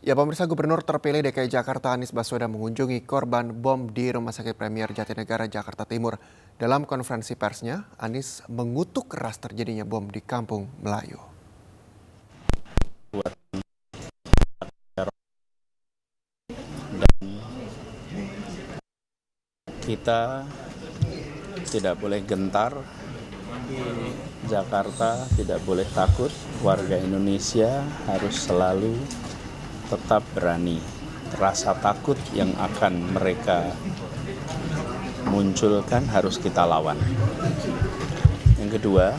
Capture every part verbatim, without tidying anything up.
Ya, pemirsa, Gubernur terpilih D K I Jakarta Anies Baswedan mengunjungi korban bom di Rumah Sakit Premier Jatinegara, Jakarta Timur. Dalam konferensi persnya, Anies mengutuk keras terjadinya bom di Kampung Melayu. Dan kita tidak boleh gentar, Jakarta tidak boleh takut, warga Indonesia harus selalu tetap berani. Rasa takut yang akan mereka munculkan harus kita lawan. Yang kedua,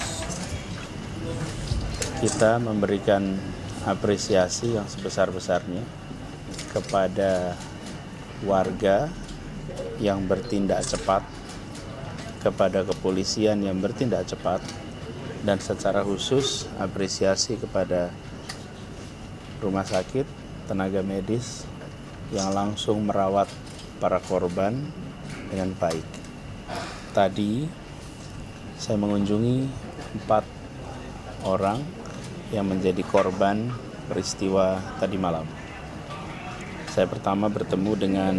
kita memberikan apresiasi yang sebesar-besarnya kepada warga yang bertindak cepat, kepada kepolisian yang bertindak cepat, dan secara khusus apresiasi kepada rumah sakit, tenaga medis yang langsung merawat para korban dengan baik. Tadi saya mengunjungi empat orang yang menjadi korban peristiwa tadi malam. Saya pertama bertemu dengan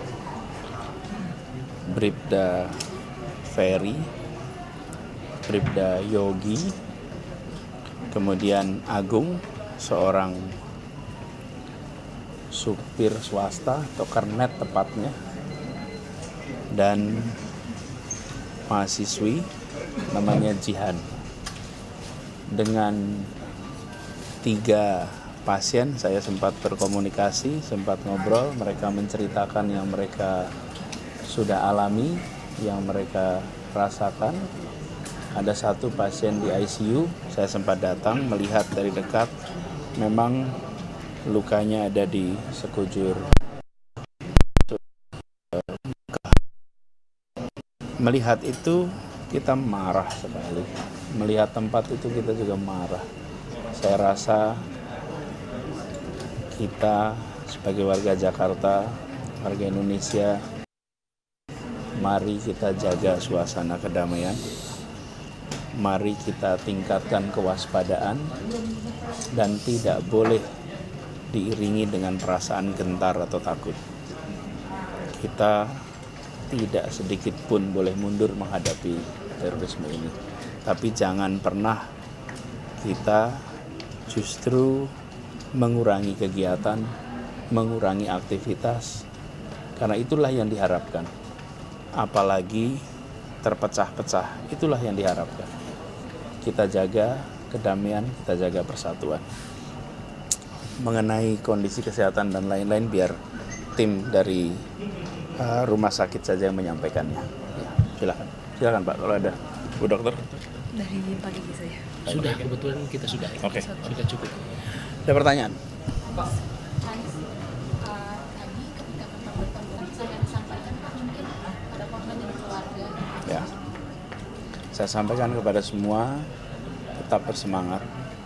Bribda Ferry, Bribda Yogi, kemudian Agung, seorang supir swasta atau kernet tepatnya, dan mahasiswi namanya Jihan. Dengan tiga pasien saya sempat berkomunikasi, sempat ngobrol, mereka menceritakan yang mereka sudah alami, yang mereka rasakan. Ada satu pasien di I C U, saya sempat datang melihat dari dekat, memang lukanya ada di sekujur. Melihat itu kita marah sekali. Melihat tempat itu kita juga marah. Saya rasa kita sebagai warga Jakarta, warga Indonesia, mari kita jaga suasana kedamaian. Mari kita tingkatkan kewaspadaan dan tidak boleh diiringi dengan perasaan gentar atau takut. Kita tidak sedikit pun boleh mundur menghadapi terorisme ini. Tapi jangan pernah kita justru mengurangi kegiatan, mengurangi aktivitas, karena itulah yang diharapkan. Apalagi terpecah-pecah, itulah yang diharapkan. Kita jaga kedamaian, kita jaga persatuan. Mengenai kondisi kesehatan dan lain-lain, biar tim dari uh, rumah sakit saja yang menyampaikannya. Ya, silakan, silakan Pak, kalau ada Bu Dokter. Dari pagi saya. Sudah, kebetulan kita sudah. Oke. Okay. Sudah cukup. Ada pertanyaan? Pak, Anies, uh, tadi ketika Bapak bertemu, saya disampaikan Pak mungkin pada korban dan keluarga. Ya, saya sampaikan kepada semua, tetap bersemangat,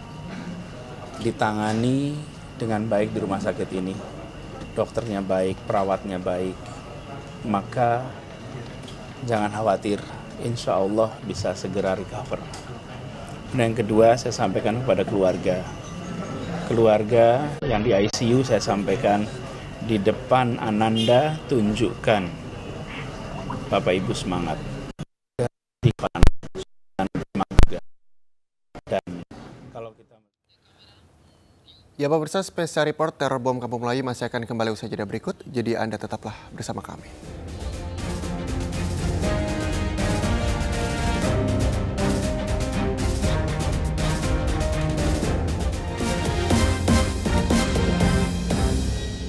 ditangani dengan baik di rumah sakit ini, dokternya baik, perawatnya baik, maka jangan khawatir, insya Allah bisa segera recover. Dan yang kedua, saya sampaikan kepada keluarga, keluarga yang di I C U, saya sampaikan di depan Ananda, tunjukkan Bapak Ibu semangat. Ya, pemirsa, spesial report teror bom Kampung Melayu masih akan kembali usai jeda berikut, jadi Anda tetaplah bersama kami.